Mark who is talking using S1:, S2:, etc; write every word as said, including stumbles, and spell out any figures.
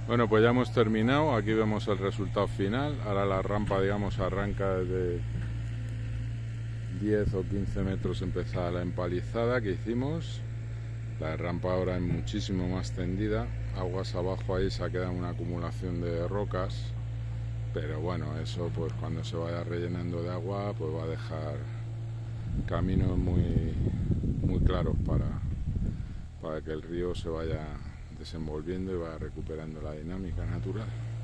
S1: Bueno, pues ya hemos terminado, aquí vemos el resultado final. Ahora la rampa, digamos, arranca desde diez o quince metros empezada la empalizada que hicimos. La rampa ahora es muchísimo más tendida, aguas abajo ahí se ha quedado una acumulación de rocas, pero bueno, eso pues cuando se vaya rellenando de agua pues va a dejar caminos muy, muy claros para, para que el río se vaya desenvolviendo y vaya recuperando la dinámica natural.